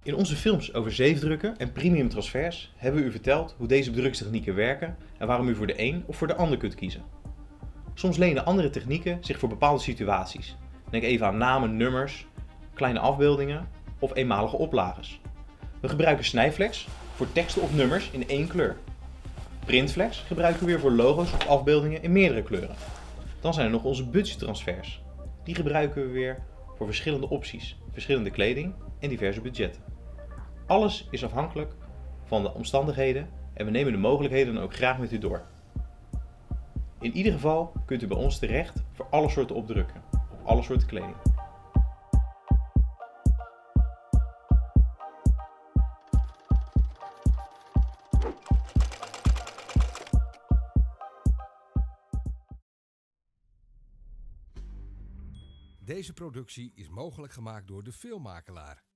In onze films over zeefdrukken en premium transfers hebben we u verteld hoe deze bedrukkingstechnieken werken en waarom u voor de een of voor de ander kunt kiezen. Soms lenen andere technieken zich voor bepaalde situaties. Denk even aan namen, nummers, kleine afbeeldingen of eenmalige oplages. We gebruiken snijflex voor teksten of nummers in één kleur. Printflex gebruiken we weer voor logo's of afbeeldingen in meerdere kleuren. Dan zijn er nog onze budgettransfers. Die gebruiken we weer voor verschillende opties, verschillende kleding en diverse budgetten. Alles is afhankelijk van de omstandigheden en we nemen de mogelijkheden dan ook graag met u door. In ieder geval kunt u bij ons terecht voor alle soorten opdrukken, op alle soorten kleding. Deze productie is mogelijk gemaakt door De Filmmakelaar.